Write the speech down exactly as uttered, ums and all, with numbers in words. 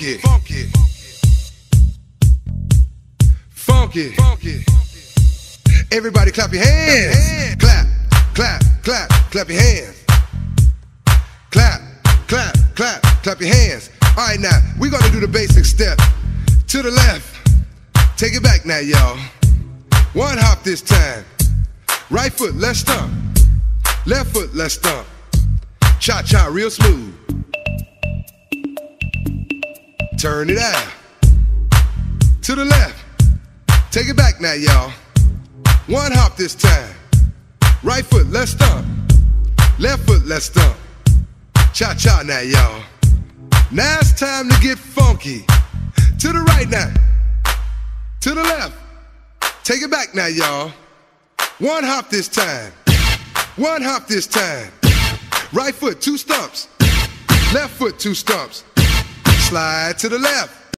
funky, funky, funky, funky. Everybody clap your hands. Clap, clap, clap, clap your hands. Clap, clap, clap, clap your hands. All right, now we're gonna do the basic step. To the left, take it back now, y'all. One hop this time. Right foot, let's stomp. Left foot, let's stomp. Cha-cha, real smooth. Turn it out. To the left. Take it back now, y'all. One hop this time. Right foot, let's stomp. Left foot, let's stomp. Cha-cha now, y'all. Now it's time to get funky. To the right now. To the left. Take it back now, y'all. One hop this time. One hop this time. Right foot, two stumps. Left foot, two stumps. Slide to the left.